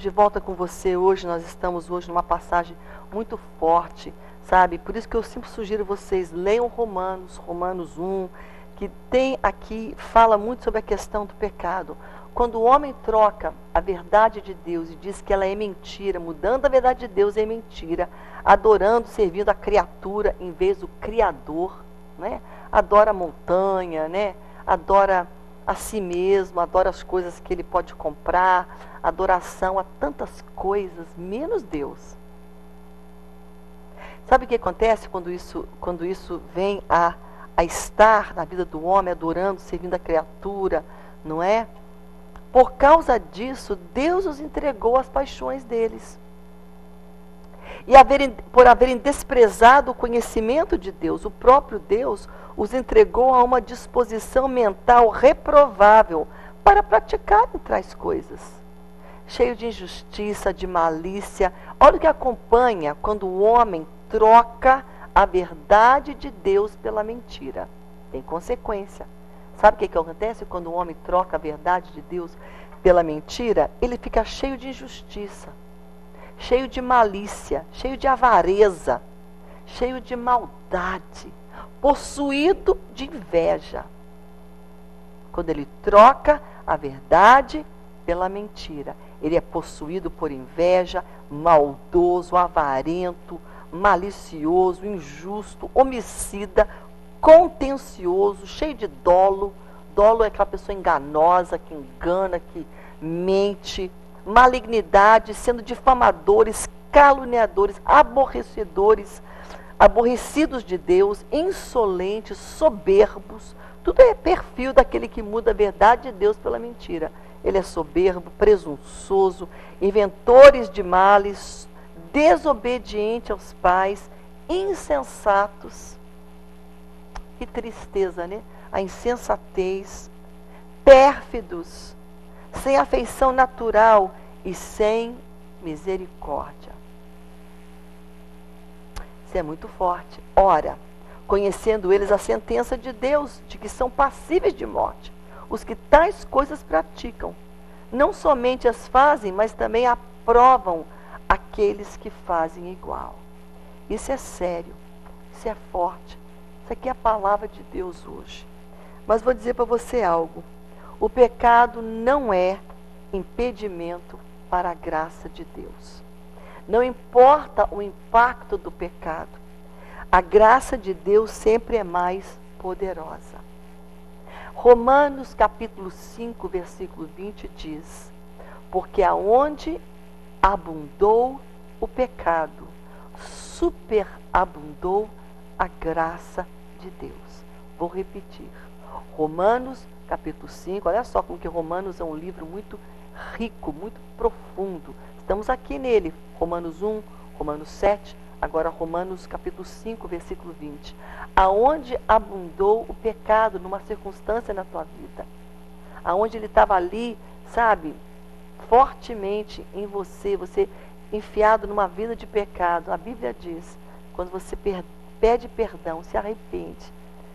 de volta com você hoje. Nós estamos hoje numa passagem muito forte, sabe? Por isso que eu sempre sugiro vocês leiam Romanos 1, que tem aqui, fala muito sobre a questão do pecado. Quando o homem troca a verdade de Deus e diz que ela é mentira, mudando a verdade de Deus é mentira, adorando, servindo a criatura em vez do Criador, né? Adora a montanha, né? Adora a si mesmo, adora as coisas que ele pode comprar, adoração a tantas coisas, menos Deus. Sabe o que acontece quando isso vem a estar na vida do homem, adorando, servindo a criatura, não é? Por causa disso, Deus os entregou às paixões deles. E por haverem desprezado o conhecimento de Deus, o próprio Deus os entregou a uma disposição mental reprovável para praticarem tais coisas. Cheio de injustiça, de malícia. Olha o que acompanha quando o homem troca a verdade de Deus pela mentira. Tem consequência. Sabe o que acontece quando o homem troca a verdade de Deus pela mentira? Ele fica cheio de injustiça, cheio de malícia, cheio de avareza, cheio de maldade, possuído de inveja. Quando ele troca a verdade pela mentira, ele é possuído por inveja, maldoso, avarento, malicioso, injusto, homicida, contencioso, cheio de dolo. Dolo é aquela pessoa enganosa, que engana, que mente. Malignidade, sendo difamadores, caluniadores, aborrecidos de Deus, insolentes, soberbos. Tudo é perfil daquele que muda a verdade de Deus pela mentira. Ele é soberbo, presunçoso, inventores de males, desobediente aos pais, insensatos. Que tristeza, né? A insensatez, pérfidos, sem afeição natural e sem misericórdia. Isso é muito forte. Ora, conhecendo eles a sentença de Deus, de que são passíveis de morte, os que tais coisas praticam, não somente as fazem, mas também aprovam aqueles que fazem igual. Isso é sério, isso é forte. Isso aqui é a palavra de Deus hoje. Mas vou dizer para você algo. O pecado não é impedimento para a graça de Deus. Não importa o impacto do pecado, a graça de Deus sempre é mais poderosa. Romanos capítulo 5, versículo 20 diz: porque aonde abundou o pecado, superabundou a graça de Deus. Vou repetir. Romanos capítulo 5, olha só como que Romanos é um livro muito rico, muito profundo. Estamos aqui nele, Romanos 1, Romanos 7, agora Romanos capítulo 5, versículo 20. Aonde abundou o pecado numa circunstância na tua vida, aonde ele estava ali, sabe, fortemente em você, você enfiado numa vida de pecado. A Bíblia diz, quando você pede perdão, se arrepende,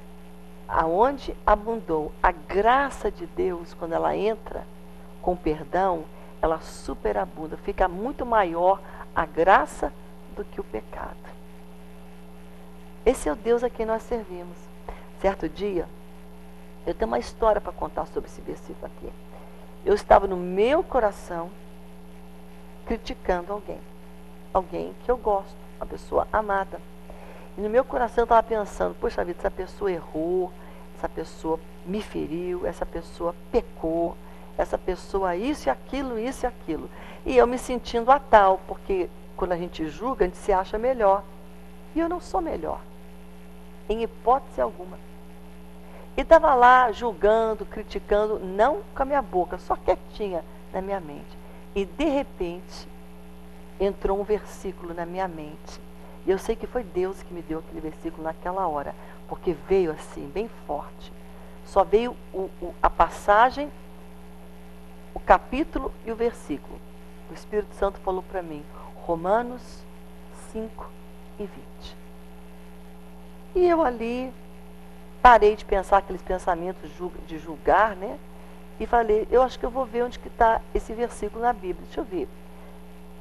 aonde abundou a graça de Deus, quando ela entra com perdão, ela superabunda, fica muito maior a graça do que o pecado. Esse é o Deus a quem nós servimos. Certo dia, eu tenho uma história para contar sobre esse versículo aqui. Eu estava no meu coração criticando alguém que eu gosto, uma pessoa amada. E no meu coração eu estava pensando, poxa vida, essa pessoa errou, essa pessoa me feriu, essa pessoa pecou, essa pessoa isso e aquilo, isso e aquilo. E eu me sentindo a tal, porque quando a gente julga, a gente se acha melhor. E eu não sou melhor, em hipótese alguma. E estava lá julgando, criticando, não com a minha boca, só quietinha na minha mente. E de repente, entrou um versículo na minha mente. E eu sei que foi Deus que me deu aquele versículo naquela hora, porque veio assim, bem forte. Só veio a passagem, o capítulo e o versículo. O Espírito Santo falou para mim, Romanos 5 e 20. E eu ali parei de pensar aqueles pensamentos de julgar, né? E falei, eu acho que eu vou ver onde que está esse versículo na Bíblia. Deixa eu ver.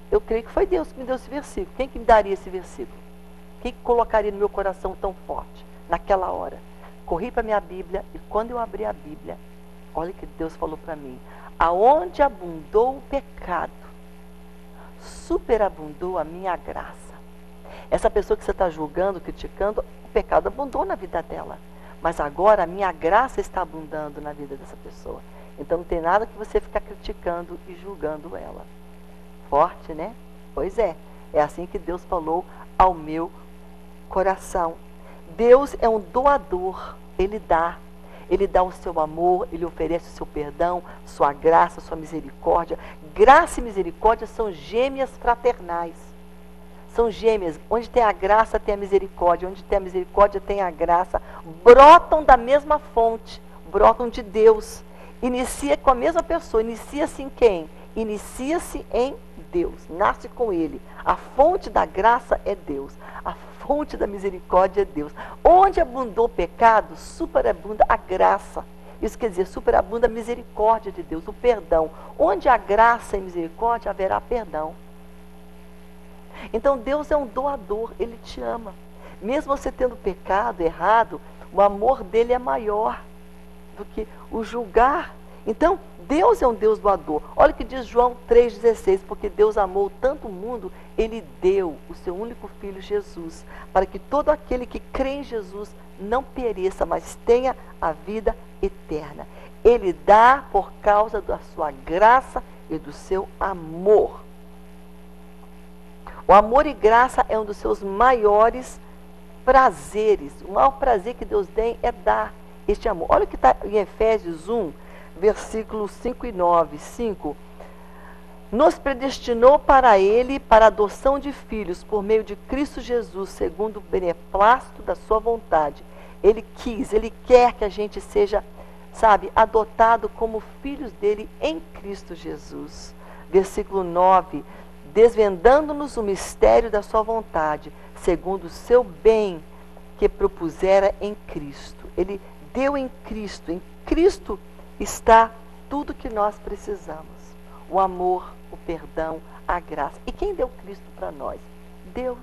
eu creio que foi Deus que me deu esse versículo. Quem que me daria esse versículo? Quem que colocaria no meu coração tão forte, naquela hora? Corri para a minha Bíblia, e quando eu abri a Bíblia, olha o que Deus falou para mim. Aonde abundou o pecado, superabundou a minha graça. Essa pessoa que você está julgando, criticando, o pecado abundou na vida dela. Mas agora a minha graça está abundando na vida dessa pessoa. Então não tem nada que você ficar criticando e julgando ela. Forte, né? Pois é. É assim que Deus falou ao meu coração. Deus é um doador. Ele dá. Ele dá o seu amor, Ele oferece o seu perdão, sua graça, sua misericórdia. Graça e misericórdia são gêmeas fraternais. São gêmeas. Onde tem a graça, tem a misericórdia. Onde tem a misericórdia, tem a graça. Brotam da mesma fonte. Brotam de Deus. Inicia com a mesma pessoa. Inicia-se em quem? Inicia-se em Deus. Nasce com Ele. A fonte da graça é Deus. A fonte da misericórdia é Deus. Onde abundou o pecado, superabunda a graça. Isso quer dizer, superabunda a misericórdia de Deus, o perdão. Onde há graça e misericórdia, haverá perdão. Então Deus é um doador, Ele te ama. Mesmo você tendo pecado, errado, o amor dele é maior do que o julgar. Então, Deus é um Deus doador. Olha o que diz João 3,16, porque Deus amou tanto o mundo, Ele deu o seu único Filho Jesus, para que todo aquele que crê em Jesus não pereça, mas tenha a vida eterna. Ele dá por causa da sua graça e do seu amor. O amor e graça é um dos seus maiores prazeres. O maior prazer que Deus tem é dar este amor. Olha o que está em Efésios 1, versículos 5 e 9. 5. Nos predestinou para Ele, para a adoção de filhos, por meio de Cristo Jesus, segundo o beneplácito da sua vontade. Ele quis, Ele quer que a gente seja, adotado como filhos dele em Cristo Jesus. Versículo 9. Desvendando-nos o mistério da sua vontade, segundo o seu bem que propusera em Cristo. Ele deu em Cristo está tudo que nós precisamos. O amor, o perdão, a graça. E quem deu Cristo para nós? Deus.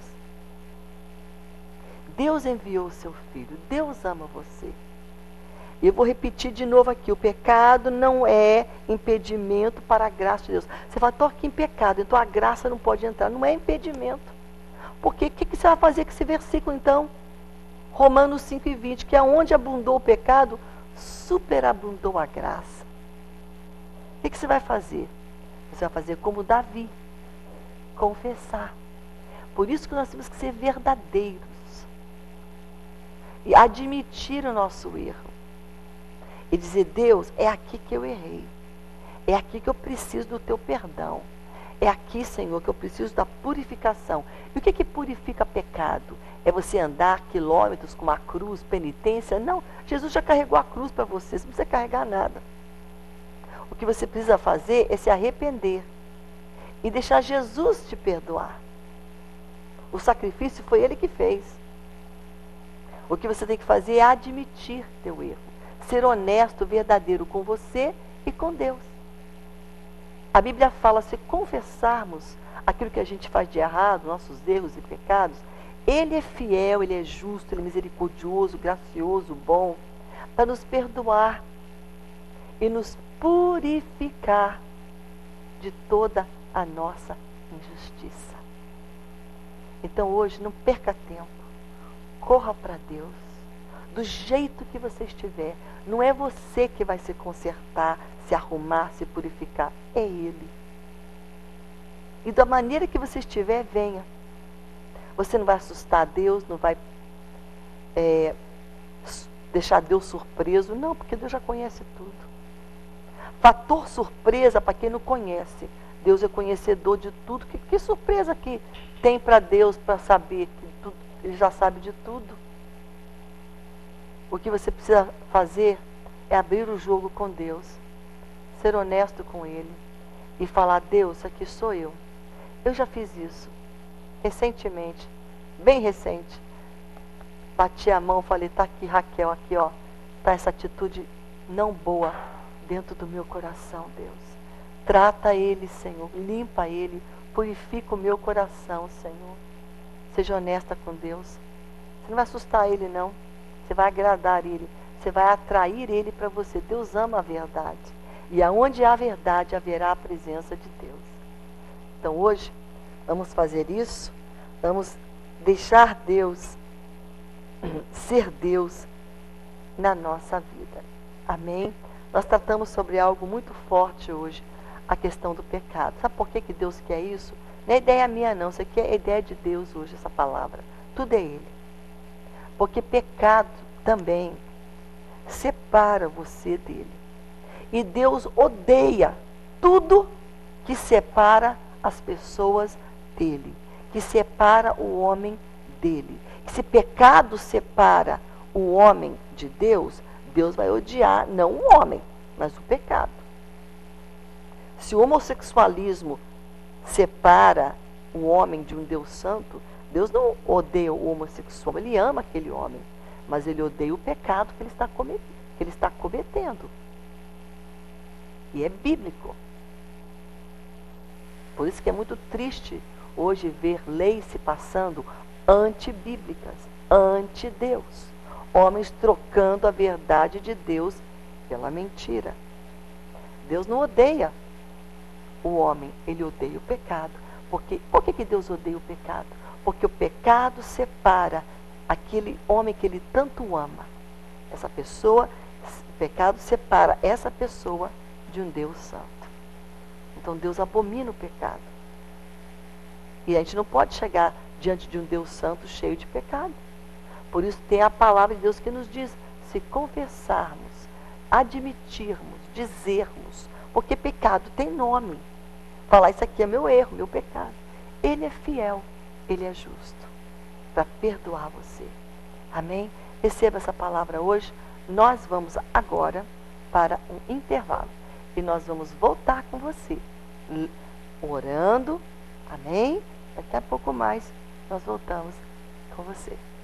Deus enviou o seu Filho. Deus ama você. E eu vou repetir de novo aqui. O pecado não é impedimento para a graça de Deus. Você fala, estou aqui em pecado, então a graça não pode entrar. Não é impedimento. Porque o que você vai fazer com esse versículo então? Romanos 5:20, que aonde abundou o pecado, superabundou a graça. O que você vai fazer? Você vai fazer como Davi, confessar. Por isso que nós temos que ser verdadeiros e admitir o nosso erro e dizer, Deus, é aqui que eu errei, é aqui que eu preciso do teu perdão, é aqui, Senhor, que eu preciso da purificação. E o que purifica pecado? É você andar quilômetros com uma cruz, penitência? Não, Jesus já carregou a cruz para você, você não precisa carregar nada. O que você precisa fazer é se arrepender e deixar Jesus te perdoar. O sacrifício foi Ele que fez. O que você tem que fazer é admitir teu erro, ser honesto, verdadeiro com você e com Deus. A Bíblia fala, se confessarmos aquilo que a gente faz de errado, nossos erros e pecados, Ele é fiel, Ele é justo, Ele é misericordioso, gracioso, bom, para nos perdoar e nos purificar de toda a nossa injustiça. Então hoje não perca tempo, corra para Deus, do jeito que você estiver. Não é você que vai se consertar, se arrumar, se purificar, é Ele. E da maneira que você estiver, venha. Você não vai assustar Deus, não vai deixar Deus surpreso, não, porque Deus já conhece tudo. Fator surpresa para quem não conhece. Deus é conhecedor de tudo. Que surpresa que tem para Deus para saber que tudo, Ele já sabe de tudo. O que você precisa fazer é abrir o jogo com Deus, ser honesto com Ele e falar, Deus, aqui sou eu. Eu já fiz isso recentemente, bem recente. Bati a mão, falei, tá aqui, Raquel, aqui, ó, tá essa atitude não boa dentro do meu coração, Deus. Trata ele, Senhor, limpa ele, Purifica o meu coração, Senhor. Seja honesta com Deus. Você não vai assustar Ele, não. Você vai agradar Ele. Você vai atrair Ele para você. Deus ama a verdade. E aonde há verdade, haverá a presença de Deus. Então hoje, vamos fazer isso. Vamos deixar Deus ser Deus na nossa vida. Amém? Nós tratamos sobre algo muito forte hoje, a questão do pecado. Sabe por que Deus quer isso? Não é ideia minha não, isso aqui é ideia de Deus hoje, essa palavra. Tudo é Ele. Porque pecado também separa você dele. E Deus odeia tudo que separa as pessoas dele, que separa o homem dele. Se pecado separa o homem de Deus, Deus vai odiar não o homem, mas o pecado. Se o homossexualismo separa o homem de um Deus santo, Deus não odeia o homossexual, Ele ama aquele homem, mas Ele odeia o pecado que ele está cometendo. E é bíblico. Por isso que é muito triste hoje ver leis se passando antibíblicas, anti-Deus. Homens trocando a verdade de Deus pela mentira. Deus não odeia o homem, Ele odeia o pecado. Por que Deus odeia o pecado? Porque o pecado separa aquele homem que Ele tanto ama. Essa pessoa, o pecado separa essa pessoa de um Deus santo. Então Deus abomina o pecado. E a gente não pode chegar diante de um Deus santo cheio de pecado. Por isso tem a palavra de Deus que nos diz, se confessarmos, admitirmos, dizermos, porque pecado tem nome. Falar isso aqui é meu erro, meu pecado. Ele é fiel, Ele é justo para perdoar você. Amém? Receba essa palavra hoje. Nós vamos agora para um intervalo. E nós vamos voltar com você, orando. Amém? Daqui a pouco mais nós voltamos com você.